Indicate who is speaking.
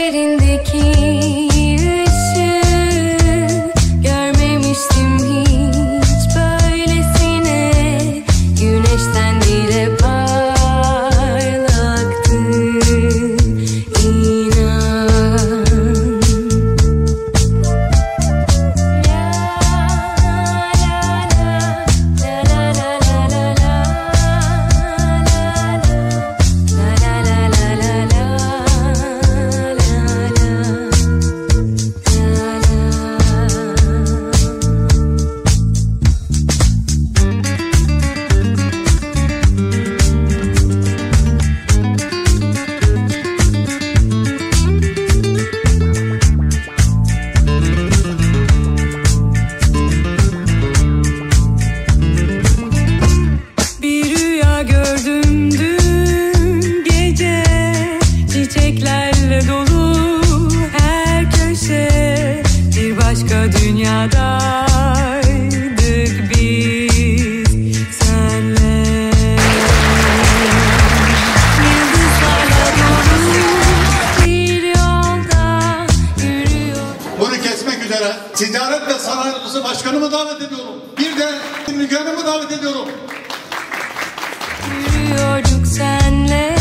Speaker 1: gözlerindeki ışığı görmemiştim hiç böylesine. Güneşten bile parlaktı, inan. Çiçeklerle dolu her köşe, bir başka dünyadaydık biz senle. Yıldızlarla dolu bir yolda yürüyor.
Speaker 2: Bunu kesmek üzere Ticaret ve Sanayi Odası Başkanımı davet ediyorum. Bir de Müge Hanım'ı davet ediyorum.
Speaker 1: Yürüyorduk senle.